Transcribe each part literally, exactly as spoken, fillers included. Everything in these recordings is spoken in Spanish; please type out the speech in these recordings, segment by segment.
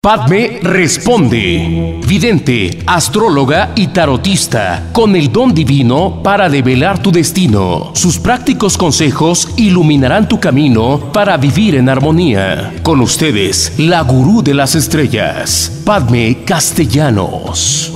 Padme responde, vidente, astróloga y tarotista, con el don divino para develar tu destino. Sus prácticos consejos iluminarán tu camino para vivir en armonía. Con ustedes, la gurú de las estrellas, Padme Castellanos.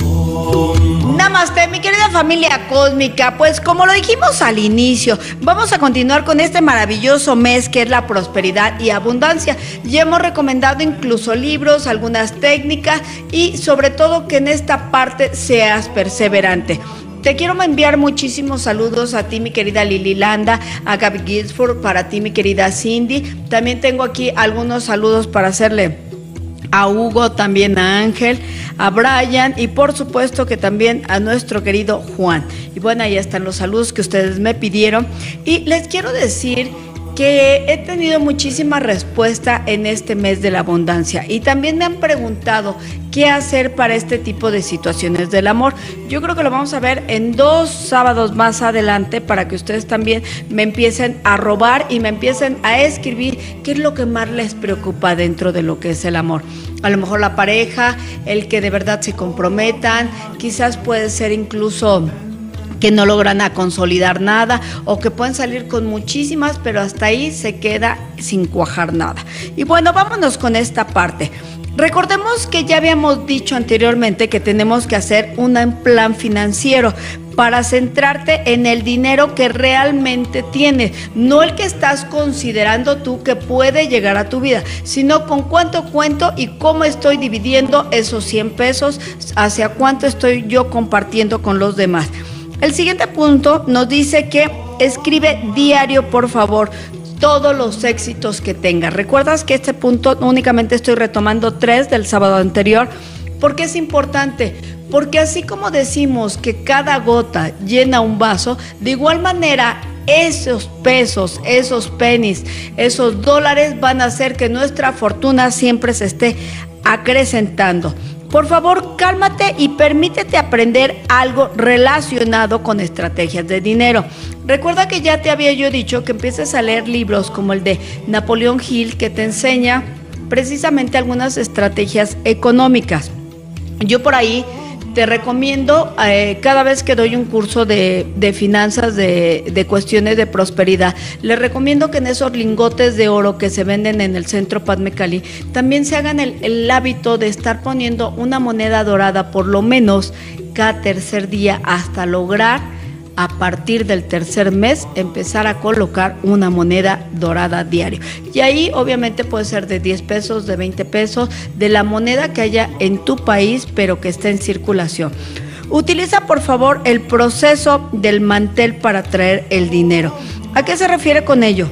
Namaste, mi querida familia cósmica. Pues como lo dijimos al inicio, vamos a continuar con este maravilloso mes que es la prosperidad y abundancia. Ya hemos recomendado incluso libros, algunas técnicas y sobre todo que en esta parte seas perseverante. Te quiero enviar muchísimos saludos a ti, mi querida Lili Landa, a Gaby Ginsburg, para ti, mi querida Cindy. También tengo aquí algunos saludos para hacerle a Hugo, también a Ángel, a Brian y por supuesto que también a nuestro querido Juan. Y bueno, ahí están los saludos que ustedes me pidieron y les quiero decir que he tenido muchísima respuesta en este mes de la abundancia y también me han preguntado qué hacer para este tipo de situaciones del amor. Yo creo que lo vamos a ver en dos sábados más adelante para que ustedes también me empiecen a robar y me empiecen a escribir qué es lo que más les preocupa dentro de lo que es el amor. A lo mejor la pareja, el que de verdad se comprometan, quizás puede ser incluso que no logran a consolidar nada o que pueden salir con muchísimas, pero hasta ahí se queda sin cuajar nada. Y bueno, vámonos con esta parte. Recordemos que ya habíamos dicho anteriormente que tenemos que hacer un plan financiero para centrarte en el dinero que realmente tienes, no el que estás considerando tú que puede llegar a tu vida, sino con cuánto cuento y cómo estoy dividiendo esos cien pesos, hacia cuánto estoy yo compartiendo con los demás. El siguiente punto nos dice que escribe diario, por favor, todos los éxitos que tengas. ¿Recuerdas que este punto únicamente estoy retomando tres del sábado anterior? ¿Por qué es importante? Porque así como decimos que cada gota llena un vaso, de igual manera esos pesos, esos pennies, esos dólares van a hacer que nuestra fortuna siempre se esté acrecentando. Por favor, cálmate y permítete aprender algo relacionado con estrategias de dinero. Recuerda que ya te había yo dicho que empieces a leer libros como el de Napoleón Hill, que te enseña precisamente algunas estrategias económicas. Yo por ahí te recomiendo, eh, cada vez que doy un curso de, de finanzas, de, de cuestiones de prosperidad, les recomiendo que en esos lingotes de oro que se venden en el centro Padme Cali, también se hagan el, el hábito de estar poniendo una moneda dorada por lo menos cada tercer día hasta lograr a partir del tercer mes empezar a colocar una moneda dorada diario. Y ahí obviamente puede ser de diez pesos, de veinte pesos, de la moneda que haya en tu país, pero que esté en circulación. Utiliza por favor el proceso del mantel para traer el dinero. ¿A qué se refiere con ello?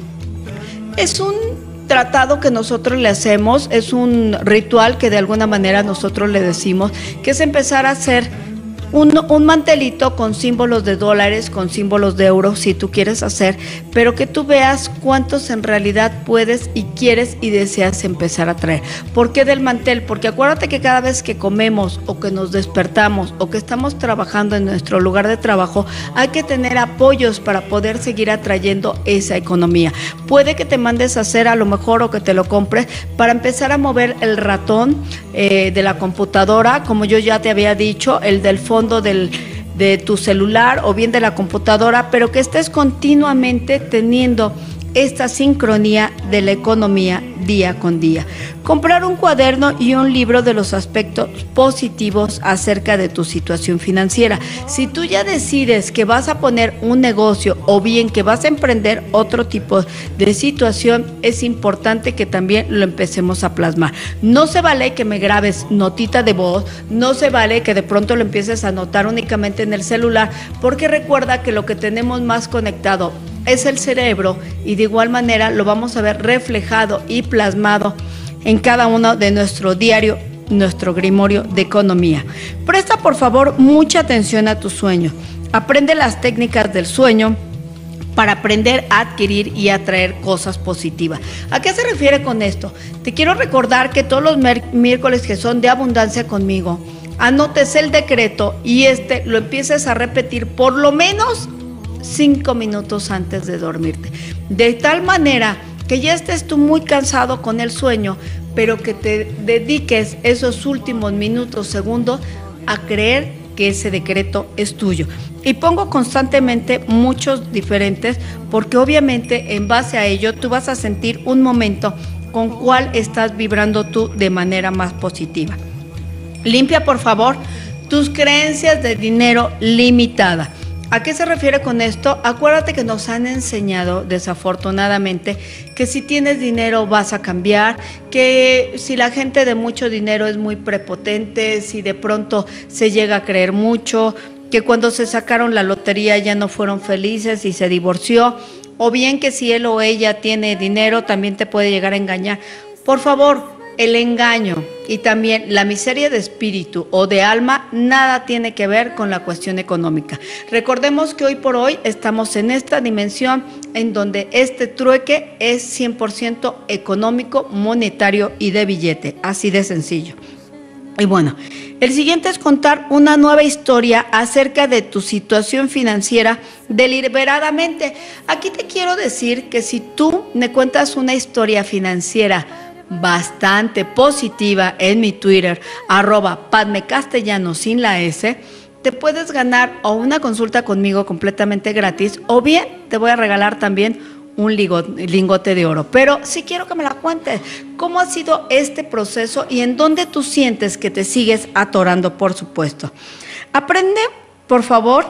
Es un tratado que nosotros le hacemos, es un ritual que de alguna manera nosotros le decimos, que es empezar a hacer Un, un mantelito con símbolos de dólares, con símbolos de euros, si tú quieres hacer, pero que tú veas cuántos en realidad puedes y quieres y deseas empezar a traer. ¿Por qué del mantel? Porque acuérdate que cada vez que comemos o que nos despertamos o que estamos trabajando en nuestro lugar de trabajo, hay que tener apoyos para poder seguir atrayendo esa economía. Puede que te mandes a hacer a lo mejor o que te lo compres para empezar a mover el ratón eh, de la computadora, como yo ya te había dicho, el del fondo Del, de tu celular o bien de la computadora, pero que estés continuamente teniendo esta sincronía de la economía día con día. Comprar un cuaderno y un libro de los aspectos positivos acerca de tu situación financiera. Si tú ya decides que vas a poner un negocio o bien que vas a emprender otro tipo de situación, es importante que también lo empecemos a plasmar. No se vale que me grabes notita de voz, no se vale que de pronto lo empieces a anotar únicamente en el celular, porque recuerda que lo que tenemos más conectado es el cerebro y de igual manera lo vamos a ver reflejado y plasmado en cada uno de nuestro diario, nuestro grimorio de economía. Presta por favor mucha atención a tu sueño. Aprende las técnicas del sueño para aprender a adquirir y atraer cosas positivas. ¿A qué se refiere con esto? Te quiero recordar que todos los miércoles que son de abundancia conmigo, anotes el decreto y este lo empieces a repetir por lo menos cinco minutos antes de dormirte, de tal manera que ya estés tú muy cansado con el sueño, pero que te dediques esos últimos minutos, segundos, a creer que ese decreto es tuyo. Y pongo constantemente muchos diferentes, porque obviamente en base a ello tú vas a sentir un momento con cuál estás vibrando tú de manera más positiva. Limpia, por favor, tus creencias de dinero limitada. ¿A qué se refiere con esto? Acuérdate que nos han enseñado, desafortunadamente, que si tienes dinero vas a cambiar, que si la gente de mucho dinero es muy prepotente, si de pronto se llega a creer mucho, que cuando se sacaron la lotería ya no fueron felices y se divorció, o bien que si él o ella tiene dinero también te puede llegar a engañar. Por favor, el engaño y también la miseria de espíritu o de alma nada tiene que ver con la cuestión económica. Recordemos que hoy por hoy estamos en esta dimensión en donde este trueque es cien por ciento económico, monetario y de billete, así de sencillo. Y bueno, el siguiente es contar una nueva historia acerca de tu situación financiera deliberadamente. Aquí te quiero decir que si tú me cuentas una historia financiera bastante positiva en mi Twitter, arroba Padme Castellano sin la S, te puedes ganar o una consulta conmigo completamente gratis, o bien te voy a regalar también un lingote de oro. Pero sí quiero que me la cuentes, cómo ha sido este proceso y en dónde tú sientes que te sigues atorando, por supuesto. Aprende, por favor,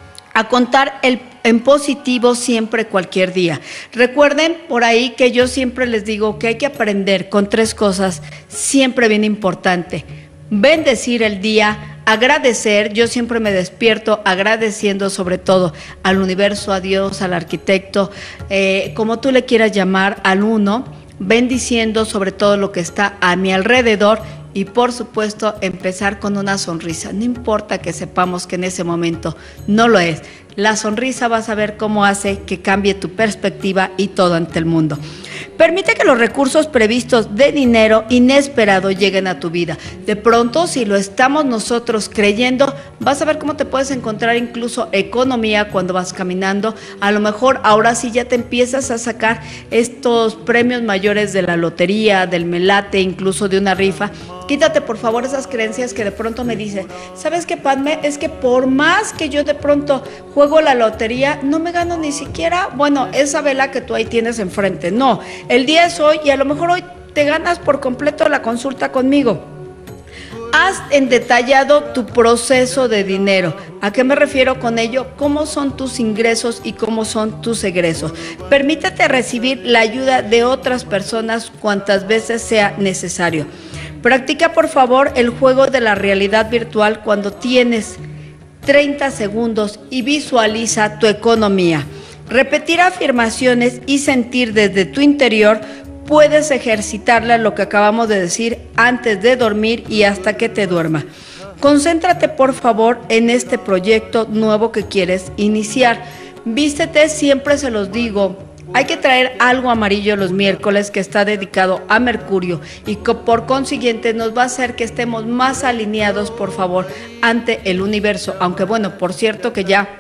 a contar el en positivo siempre, cualquier día. Recuerden por ahí que yo siempre les digo que hay que aprender con tres cosas siempre bien importante: bendecir el día, agradecer. Yo siempre me despierto agradeciendo sobre todo al universo, a Dios, al arquitecto, eh, como tú le quieras llamar, al uno, bendiciendo sobre todo lo que está a mi alrededor. Y por supuesto empezar con una sonrisa, no importa que sepamos que en ese momento no lo es. La sonrisa vas a ver cómo hace que cambie tu perspectiva y todo ante el mundo. Permite que los recursos previstos de dinero inesperado lleguen a tu vida. De pronto, si lo estamos nosotros creyendo, vas a ver cómo te puedes encontrar incluso economía cuando vas caminando. A lo mejor ahora sí ya te empiezas a sacar estos premios mayores de la lotería, del melate, incluso de una rifa. Quítate por favor esas creencias que de pronto me dicen, ¿sabes qué, Padme? Es que por más que yo de pronto juego la lotería, no me gano ni siquiera, bueno, esa vela que tú ahí tienes enfrente. No, el día es hoy y a lo mejor hoy te ganas por completo la consulta conmigo. Haz en detallado tu proceso de dinero. ¿A qué me refiero con ello? ¿Cómo son tus ingresos y cómo son tus egresos? Permítete recibir la ayuda de otras personas cuantas veces sea necesario. Practica por favor el juego de la realidad virtual cuando tienes treinta segundos y visualiza tu economía. Repetir afirmaciones y sentir desde tu interior. Puedes ejercitarla, lo que acabamos de decir, antes de dormir y hasta que te duerma. Concéntrate por favor en este proyecto nuevo que quieres iniciar. Vístete, siempre se los digo, hay que traer algo amarillo los miércoles que está dedicado a Mercurio y que por consiguiente nos va a hacer que estemos más alineados, por favor, ante el universo. Aunque bueno, por cierto que ya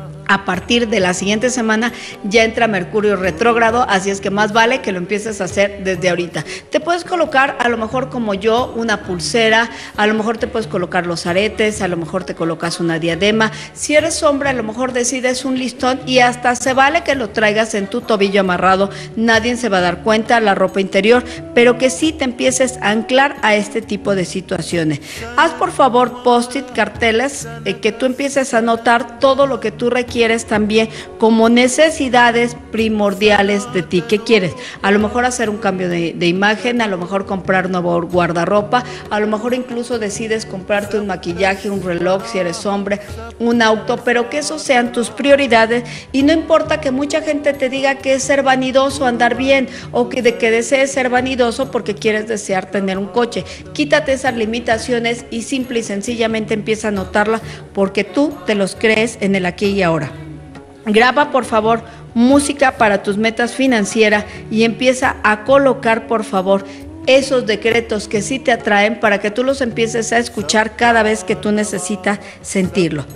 a partir de la siguiente semana ya entra Mercurio retrógrado, así es que más vale que lo empieces a hacer desde ahorita. Te puedes colocar a lo mejor como yo una pulsera, a lo mejor te puedes colocar los aretes, a lo mejor te colocas una diadema. Si eres hombre, a lo mejor decides un listón y hasta se vale que lo traigas en tu tobillo amarrado, nadie se va a dar cuenta, la ropa interior, pero que sí te empieces a anclar a este tipo de situaciones. Haz por favor post-it, carteles, eh, que tú empieces a anotar todo lo que tú requieres quieres también como necesidades primordiales de ti. ¿Qué quieres? A lo mejor hacer un cambio de, de imagen, a lo mejor comprar nuevo guardarropa, a lo mejor incluso decides comprarte un maquillaje, un reloj si eres hombre, un auto, pero que esos sean tus prioridades y no importa que mucha gente te diga que es ser vanidoso, andar bien, o que de que desees ser vanidoso porque quieres desear tener un coche. Quítate esas limitaciones y simple y sencillamente empieza a notarlas porque tú te los crees en el aquí y ahora. Graba por favor música para tus metas financieras y empieza a colocar por favor esos decretos que sí te atraen para que tú los empieces a escuchar cada vez que tú necesitas sentirlo.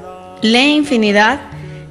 Lee infinidad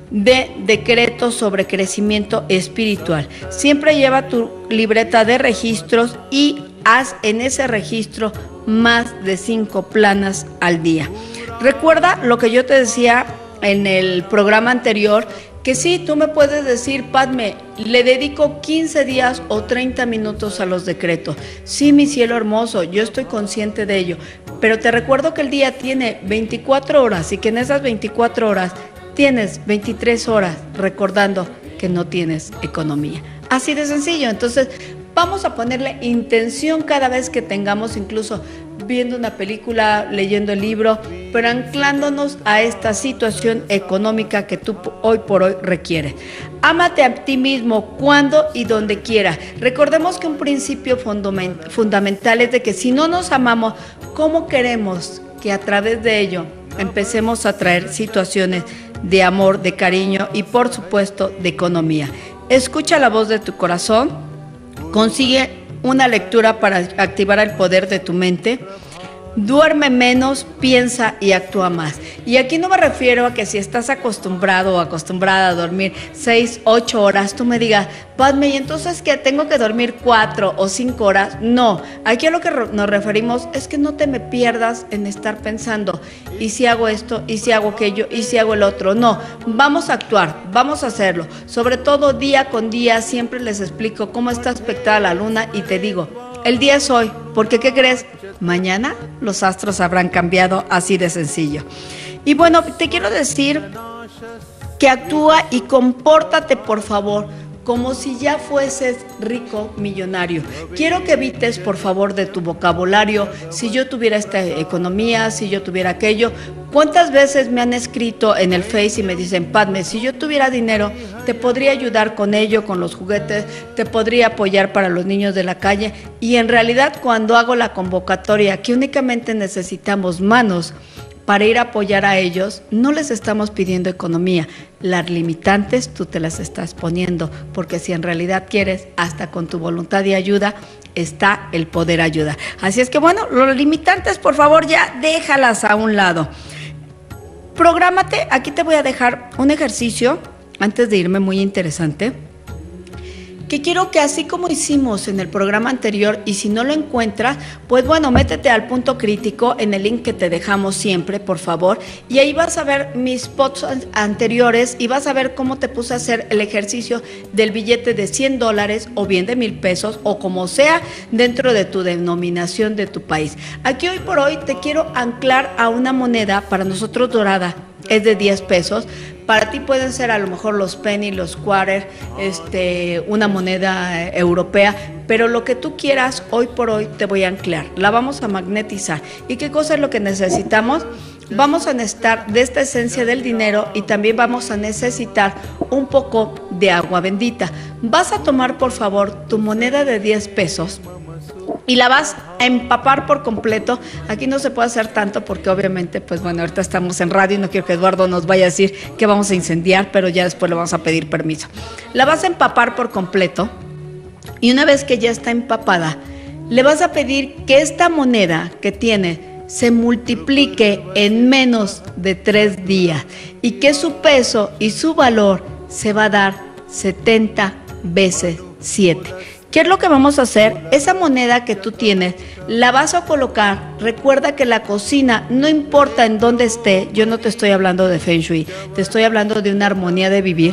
de decretos sobre crecimiento espiritual. Siempre lleva tu libreta de registros y haz en ese registro más de cinco planas al día. Recuerda lo que yo te decía en el programa anterior, que sí, tú me puedes decir, Padme, le dedico quince días o treinta minutos a los decretos. Sí, mi cielo hermoso, yo estoy consciente de ello, pero te recuerdo que el día tiene veinticuatro horas y que en esas veinticuatro horas tienes veintitrés horas recordando que no tienes economía. Así de sencillo. Entonces, vamos a ponerle intención cada vez que tengamos, incluso viendo una película, leyendo el libro, pero anclándonos a esta situación económica que tú hoy por hoy requieres. Ámate a ti mismo cuando y donde quieras. Recordemos que un principio fundamental es de que si no nos amamos, ¿cómo queremos que a través de ello empecemos a traer situaciones de amor, de cariño y por supuesto de economía? Escucha la voz de tu corazón, consigue una lectura para activar el poder de tu mente. Duerme menos, piensa y actúa más. Y aquí no me refiero a que si estás acostumbrado o acostumbrada a dormir seis, ocho horas, tú me digas, Padme, ¿y entonces que tengo que dormir cuatro o cinco horas? No, aquí a lo que nos referimos es que no te me pierdas en estar pensando, ¿y si hago esto? ¿Y si hago aquello? ¿Y si hago el otro? No, vamos a actuar, vamos a hacerlo. Sobre todo día con día, siempre les explico cómo está aspectada la luna y te digo, el día es hoy, porque ¿qué crees? Mañana los astros habrán cambiado, así de sencillo. Y bueno, te quiero decir que actúa y compórtate, por favor, como si ya fueses rico millonario. Quiero que evites, por favor, de tu vocabulario, si yo tuviera esta economía, si yo tuviera aquello. ¿Cuántas veces me han escrito en el Face y me dicen, Padme, si yo tuviera dinero, te podría ayudar con ello, con los juguetes, te podría apoyar para los niños de la calle? Y en realidad, cuando hago la convocatoria, que únicamente necesitamos manos para ir a apoyar a ellos, no les estamos pidiendo economía. Las limitantes tú te las estás poniendo, porque si en realidad quieres, hasta con tu voluntad y ayuda, está el poder ayudar. Así es que bueno, los limitantes, por favor, ya déjalas a un lado. Prográmate, aquí te voy a dejar un ejercicio, antes de irme, muy interesante, que quiero que así como hicimos en el programa anterior, y si no lo encuentras, pues bueno, métete al punto crítico en el link que te dejamos siempre, por favor, y ahí vas a ver mis posts anteriores y vas a ver cómo te puse a hacer el ejercicio del billete de cien dólares o bien de mil pesos o como sea dentro de tu denominación de tu país. Aquí hoy por hoy te quiero anclar a una moneda, para nosotros dorada, es de diez pesos. Para ti pueden ser a lo mejor los penny, los quarter, este, una moneda eh, europea, pero lo que tú quieras, hoy por hoy te voy a anclar. La vamos a magnetizar. ¿Y qué cosa es lo que necesitamos? Vamos a necesitar de esta esencia del dinero y también vamos a necesitar un poco de agua bendita. Vas a tomar, por favor, tu moneda de diez pesos y la vas a empapar por completo. Aquí no se puede hacer tanto porque obviamente, pues bueno, ahorita estamos en radio y no quiero que Eduardo nos vaya a decir que vamos a incendiar, pero ya después le vamos a pedir permiso. La vas a empapar por completo y una vez que ya está empapada, le vas a pedir que esta moneda que tiene se multiplique en menos de tres días y que su peso y su valor se va a dar setenta veces siete. ¿Qué es lo que vamos a hacer? Esa moneda que tú tienes, la vas a colocar. Recuerda que la cocina, no importa en dónde esté, yo no te estoy hablando de Feng Shui, te estoy hablando de una armonía de vivir,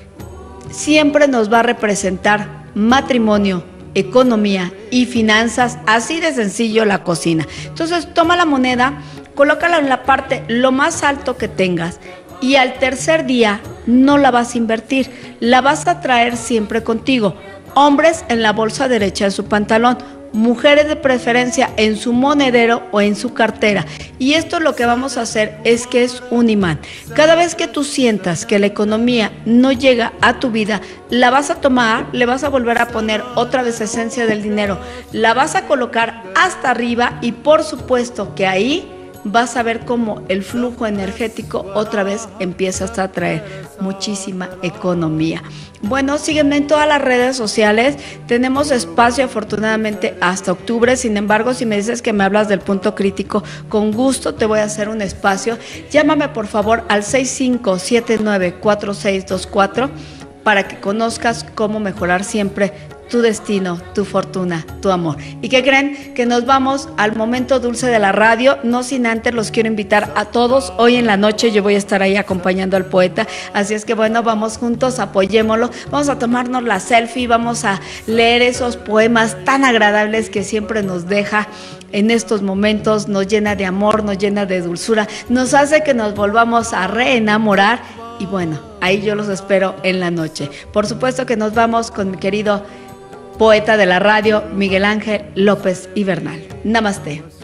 siempre nos va a representar matrimonio, economía y finanzas, así de sencillo la cocina. Entonces toma la moneda, colócala en la parte lo más alto que tengas y al tercer día no la vas a invertir, la vas a traer siempre contigo. Hombres en la bolsa derecha de su pantalón, mujeres de preferencia en su monedero o en su cartera. Y esto lo que vamos a hacer es que es un imán. Cada vez que tú sientas que la economía no llega a tu vida, la vas a tomar, le vas a volver a poner otra vez esencia del dinero, la vas a colocar hasta arriba y por supuesto que ahí vas a ver cómo el flujo energético otra vez empieza a traer muchísima economía. Bueno, sígueme en todas las redes sociales. Tenemos espacio afortunadamente hasta octubre. Sin embargo, si me dices que me hablas del punto crítico, con gusto te voy a hacer un espacio. Llámame por favor al seis cinco siete nueve cuatro seis dos cuatro para que conozcas cómo mejorar siempre tu destino, tu fortuna, tu amor. ¿Y qué creen? Que nos vamos al momento dulce de la radio, no sin antes los quiero invitar a todos. Hoy en la noche yo voy a estar ahí acompañando al poeta, así es que bueno, vamos juntos, apoyémoslo, vamos a tomarnos la selfie, vamos a leer esos poemas tan agradables que siempre nos deja en estos momentos, nos llena de amor, nos llena de dulzura, nos hace que nos volvamos a reenamorar y bueno, ahí yo los espero en la noche. Por supuesto que nos vamos con mi querido poeta de la radio, Miguel Ángel López y Bernal. Namaste.